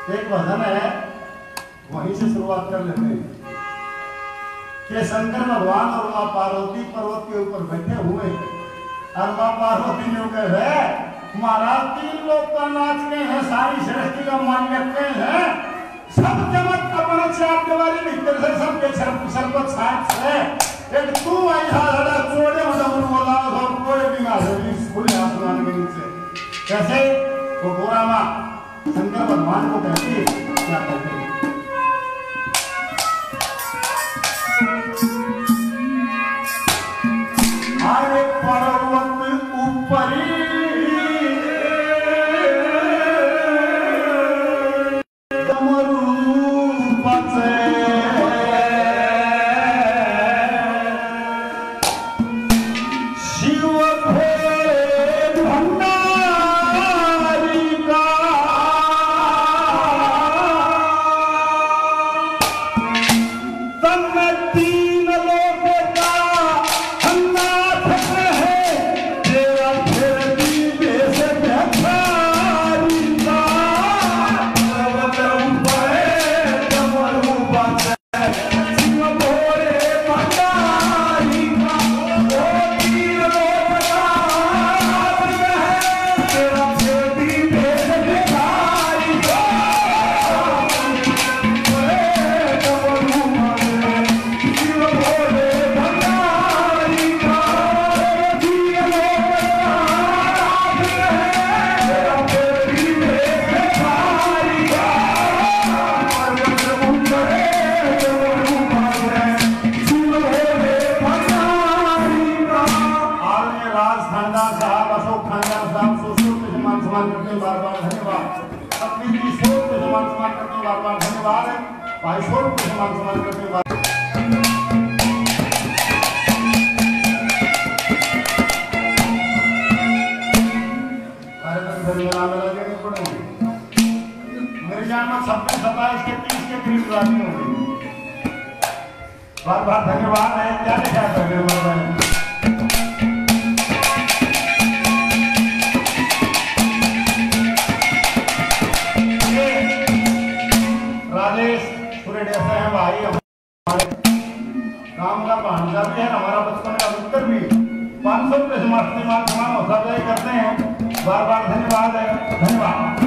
एक भजन है, वहीं से शुरुआत कर लेते हैं कि शंकर भगवान और माँ पार्वती पर्वत के ऊपर बैठे हुए और माँ पार्वती ने कह रहे महाराज 3 लोग का नाचते हैं, सारी सृष्टि का मान रखते हैं, सब जगत अपने चार दिवारी भीतर से सबके सरपत साथ से एक तू ऐसा लड़ा चोड़े मतलब बोला और कोई भी ना खुले आसमान के नीचे कैसे वो गोरा माँ शंकर भगवान को कहती है क्या कहते हैं आरे पर्वत ऊपरी बार धन्यवाद है क्या लिखा है राजेश पूरे जैसे हैं भाई हमारे काम का भांजा भी है हमारा बचपन का उत्तर भी 500 रुपये समान हौसला करते हैं बार बार धन्यवाद है धन्यवाद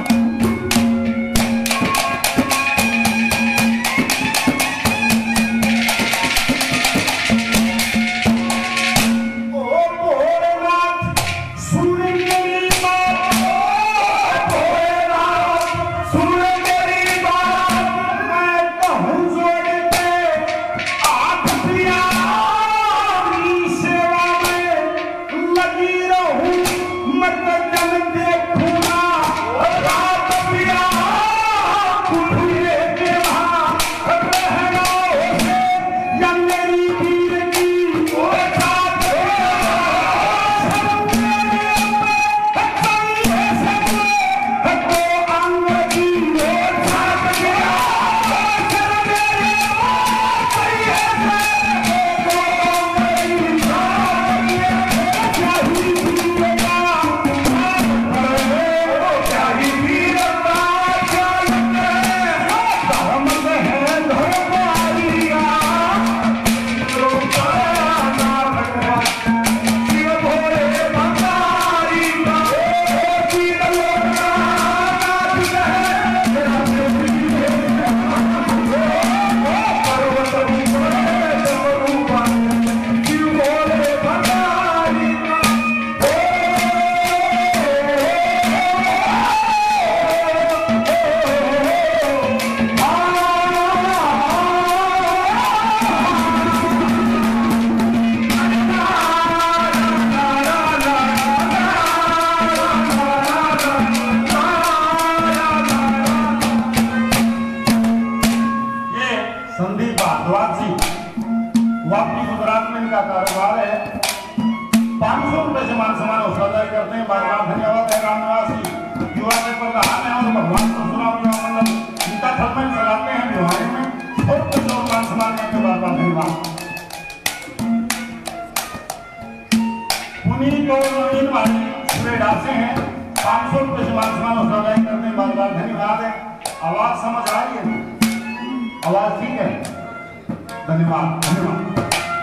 धन्यवाद है। आवाज समझ आ रही है? आवाज ठीक है? धन्यवाद धन्यवाद।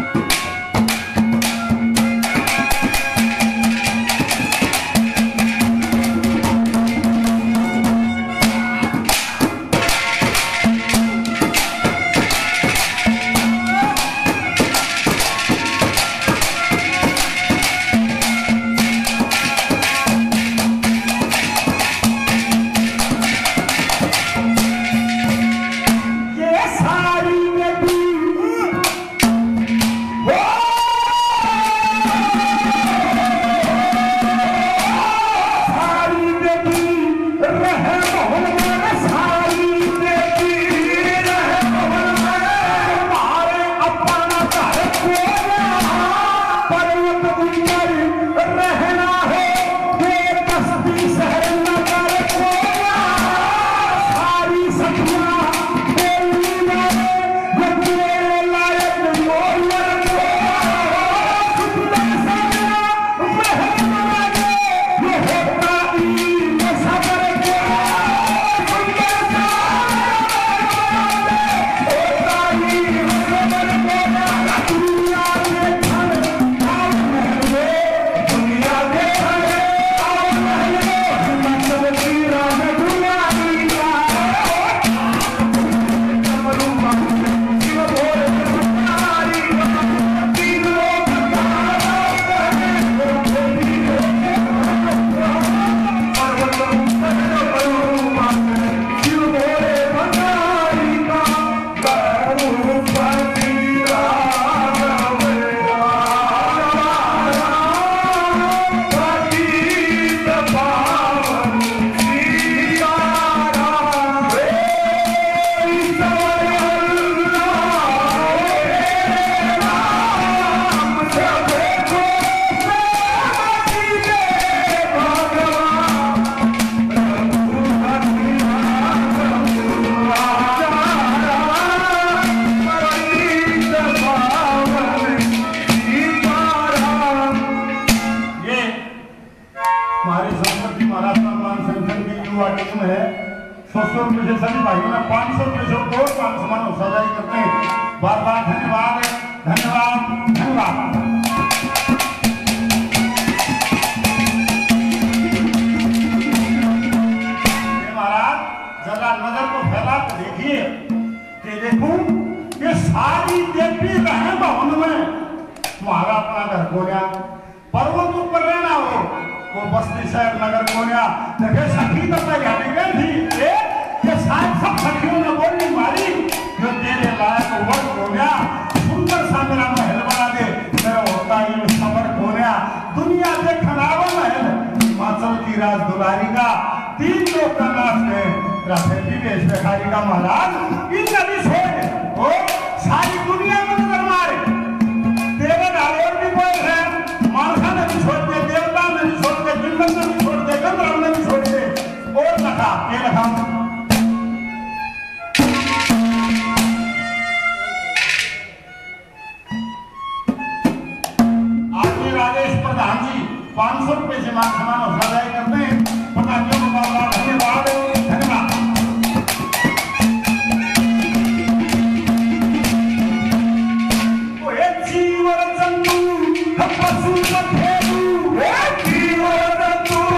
सभी भाइयों ने 500 रुपये से दो मान सम्मान सजाई करते हैं। बार बार धन्यवाद धन्यवाद धन्यवाद। महाराज जरा नजर को फैला कर देखिए कि देखूं कि सारी देवी रहे भवन में तुम्हारा अपना घर कोन्या पर्वत ऊपर रहना हो वो बस्ती शहर नगर कोन्या देखे सखी तो तैयारी गई थी ये शायद सब सखियों ने बोली मारी जो तेरे लायक वर कोन्या सुंदर सा मेरा महल बना दे मेरा होता ही सबर कोन्या दुनिया देखना वो महल हिमाचल की राज दुलारी का 3 लोग का नाश है राफेली वेश भिखारी का महाराज इन नदी से वो सारी दुनिया में नजर मारे देवन और भी कोई है मानसा ने भी छोड़ दे देवता ने भी छोड़ दे बिल्लन ने भी छोड़ दे गंधर्व ने भी छोड़ दे और लखा ये लखा प्रधान जी 500 रुपए से मान सम्मान सजाई करते हैं। प्रधानियों को बहुत धन्यवाद धन्यवाद। वो एक जीवन जंतु हम पशु का भेदू एक जीवन जंतु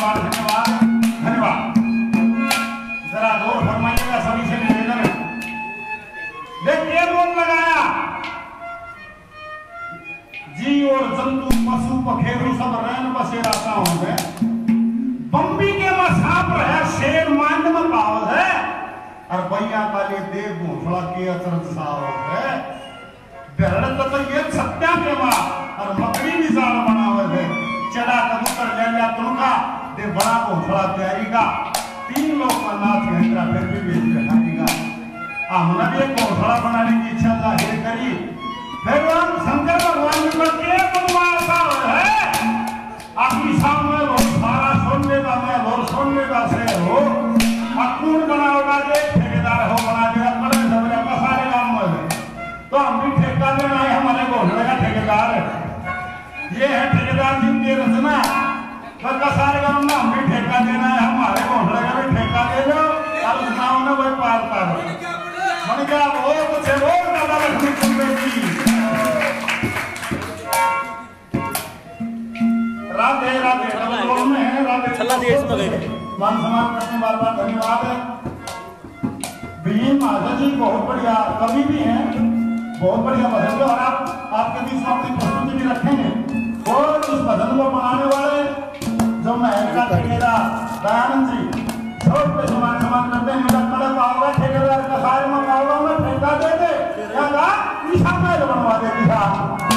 धन्यवाद धन्यवाद धन्यवाद। जरा जोर फरमाइएगा सभी से निवेदन है। देखिए बोल लगाया जी और जंतु पशु पखेरु सब रैन बसेरा गाँव में बम्बी के मसाप है शेर मांड में पाव है और भैया काले देव घोसला के अचरज साव है बेरड़ तो ये सत्या के मां और मकड़ी भी साल बनावे है चढ़ा कबूतर ले लिया तुमका दे बड़ा घोसला तैयारी का 3 लोग का नाथ घंटा फिर भी बेच बैठाएगा। हमने भी एक घोसला बनाने की इच्छा जाहिर करी फिर हम शंकर भगवान जी पर के बनवाता है आपकी सामने बहुत सारा सोने का मैं और सोने का से हो अकूर बनाओगा जे ठेकेदार हो बना देगा बड़े सबरे पसारे गांव में तो हम भी ठेका देना है हमारे घोसले का ठेकेदार ये है ठेकेदार जी की रचना तो कसारे गांव में हम भी ठेका देना है हमारे घोसले का भी ठेका दे दो और उस गांव में कोई पार कर मन क्या वो कुछ वो दादा लक्ष्मी कुंबे जी राधे राधे रब में है राधे छल्ला दिए इसमें मान सम्मान करने बार बार धन्यवाद है। भीम महाराज जी बहुत बढ़िया कवि भी हैं बहुत बढ़िया भजन और आप आपके बीच में अपनी प्रस्तुति भी रखेंगे और इस भजन को बनाने वाले जो महल का ठेकेदार दयानंद जी छोट पे सम्मान करते हैं मेरा कड़क आओगा ठेकेदार का सारे में आओगा मैं ठेका दे दे क्या कहा ईशा महल बनवा दे दिया